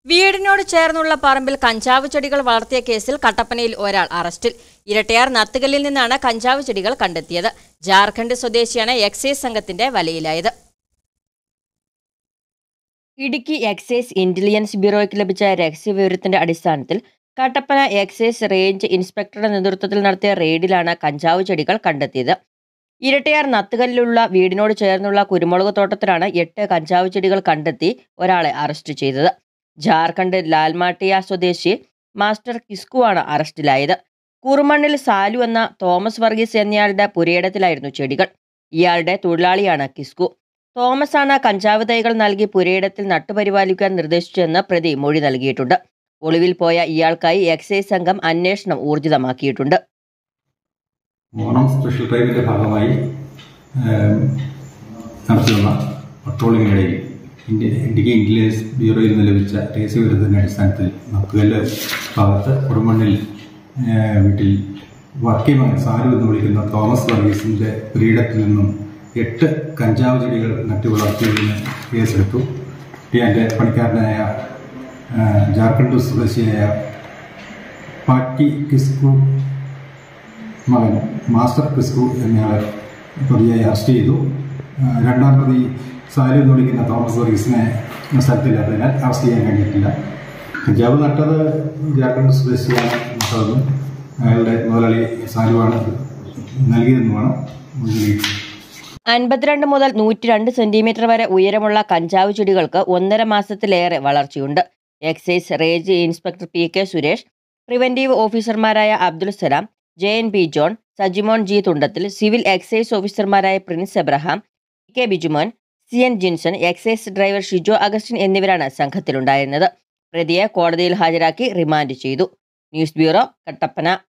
വീടിനോട് ചേർന്നുള്ള പറമ്പിൽ കഞ്ചാവ് ചെടികൾ വളർത്തിയ കേസിൽ കട്ടപ്പനയിൽ ഒരാൾ അറസ്റ്റിൽ. ഇരട്ടയാർ നത്തുകല്ലിൽ നിന്നാണ് കഞ്ചാവ് ചെടികൾ കണ്ടെത്തിയത്. ജാർഖണ്ഡ് സ്വദേശിയാണ് എക്സൈസ് സംഘത്തിന്റെ വലയിലായത്. ഇടുക്കി എക്സൈസ് ഇന്റലിജൻസ് ബ്യൂറോയ്ക്ക് ലഭിച്ച രഹസ്യവിവരത്തിന്റെ അടിസ്ഥാനത്തിൽ കട്ടപ്പന എക്സൈസ് റേഞ്ച് ഇൻസ്പെക്ടറുടെ നേതൃത്വത്തിൽ നടത്തിയ റെയ്ഡിലാണ് കഞ്ചാവ് ചെടികൾ കണ്ടെത്തിയത്. ഇരട്ടയാർ നത്തുകല്ലിലുള്ള വീടിനോട് ചേർന്നുള്ള കുരുമുളക് തോട്ടത്തിലാണ് 8 കഞ്ചാവ് ചെടികൾ കണ്ടെത്തി ഒരാളെ അറസ്റ്റ് ചെയ്തത്. ജാർഖണ്ഡ് ലാൽമാട്ടിയ സ്വദേശി മാസ്റ്റർ കിസ്കു ആണ് അറസ്റ്റിലായത്. കുറുമണ്ണിൽ സാലു എന്ന തോമസ് വർഗീസ് എന്നയാളുടെ പുരയിടത്തിലായിരുന്നു ചെടികൾ. ഇയാളുടെ തൊഴിലാളിയാണ് കിസ്കു. തോമസ് ആണ് കഞ്ചാവ് തൈകൾ നൽകി പുരയിടത്തിൽ നട്ടുപരിപാലിക്കാൻ നിർദ്ദേശിച്ചെന്ന് പ്രതി മൊഴി നൽകിയിട്ടുണ്ട്. ഒളിവിൽ പോയ ഇയാൾക്കായി എക്സൈസ് സംഘം അന്വേഷണം ഊർജിതമാക്കിയിട്ടുണ്ട്. ഓണം സ്പെഷ്യൽ ഡ്രൈവിന്റെ ഭാഗമായി നടത്തിവന്ന പട്രോളിങ്ങിനിടയിൽ ഇടുക്കി ഇന്റലിജൻസ് ബ്യൂറോയിൽ നിന്ന് ലഭിച്ച രഹസ്യവിവരത്തിന്റെ അടിസ്ഥാനത്തിൽ നത്തുകല്ല് ഭാഗത്ത് കുറുമണ്ണിൽ വീട്ടിൽ വർക്കിമാൻ സാലു എന്ന് വിളിക്കുന്ന തോമസ് വർഗീസിന്റെ പുരയിടത്തിൽ നിന്നും 8 കഞ്ചാവ് ചെടികൾ നട്ടു വളർത്തിയതിന് കേസെടുത്തു. എൻ്റെ പണിക്കാരനായ ജാർഖണ്ഡ് സ്വദേശിയായ പാറ്റി കിസ്കു മകൻ മാസ്റ്റർ കിസ്കു എന്നയാളെ പ്രതിയായി അറസ്റ്റ് ചെയ്തു. രണ്ടാം പ്രതി സാലു എന്ന് വിളിക്കുന്ന തോമസ് വർഗീസിനെ സ്ഥലത്തില്ലാത്തതിനാൽ അറസ്റ്റ് ചെയ്യാൻ കഴിഞ്ഞിട്ടില്ല. കഞ്ചാവ് നട്ടത് ജാർഖണ്ഡ് സ്വദേശിയാണ് നട്ടതെന്നും അയാളുടെ മുതലാളി സാലുവാണ് നൽകിയതെന്നുമാണ്. 52 മുതൽ 102 സെന്റിമീറ്റർ വരെ ഉയരമുള്ള കഞ്ചാവ് ചെടികൾക്ക് 1.5 മാസത്തിലേറെ വളർച്ചയുണ്ട്. Excise range inspector PK Suresh, preventive ഓഫീസർമാരായ Abdul Salam, JNP John, Sajimon G Thundathil, civil excise ഓഫീസർമാരായ Prince Abraham, PK Bijumon, CN Jinson, excise driver Shijo Augustine എന്നിവരാണ് സംഘത്തിലുണ്ടായിരുന്നത്. പ്രതിയെ കോടതിയിൽ ഹാജരാക്കി റിമാൻഡ് ചെയ്തു. News bureau, Kattappana.